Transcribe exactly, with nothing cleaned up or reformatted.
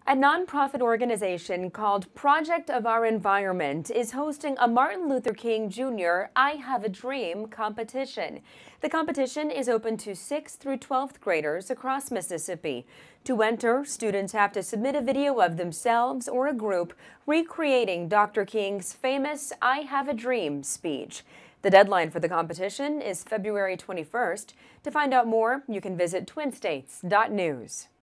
A nonprofit organization called Project of Our Environment is hosting a Martin Luther King Junior I Have a Dream competition. The competition is open to sixth through twelfth graders across Mississippi. To enter, students have to submit a video of themselves or a group recreating Doctor King's famous I Have a Dream speech. The deadline for the competition is February twenty-first. To find out more, you can visit twin states dot news.